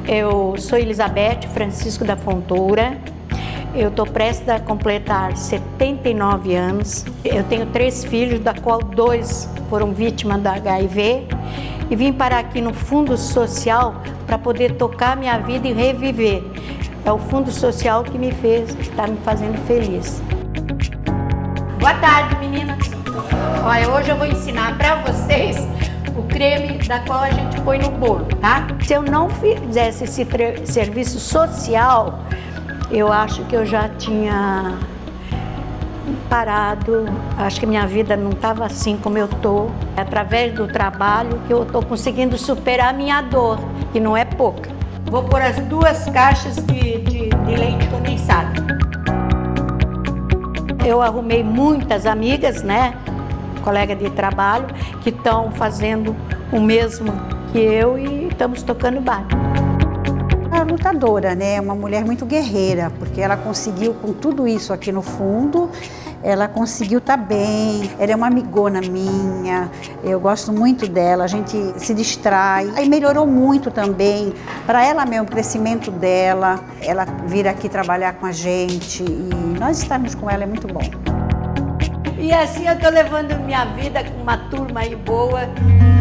Eu sou Elizabeth Francisco da Fontoura. Eu estou prestes a completar 79 anos. Eu tenho 3 filhos, da qual 2 foram vítimas da HIV. E vim parar aqui no Fundo Social para poder tocar minha vida e reviver. É o Fundo Social que me fez, está me fazendo feliz. Boa tarde, meninas. Olha, hoje eu vou ensinar para vocês o creme da qual a gente põe no bolo, tá? Se eu não fizesse esse serviço social, eu acho que eu já tinha parado. Acho que minha vida não estava assim como eu tô. É através do trabalho que eu tô conseguindo superar a minha dor, que não é pouca. Vou pôr as 2 caixas de leite condensado. Eu arrumei muitas amigas, né? Colega de trabalho, que estão fazendo o mesmo que eu e estamos tocando barco. Uma lutadora, né? Uma mulher muito guerreira, porque ela conseguiu, com tudo isso aqui no fundo, ela conseguiu estar bem. Ela é uma amigona minha, eu gosto muito dela, a gente se distrai. Aí melhorou muito também, para ela mesmo, o crescimento dela, ela vir aqui trabalhar com a gente e nós estarmos com ela é muito bom. E assim eu tô levando minha vida com uma turma aí boa.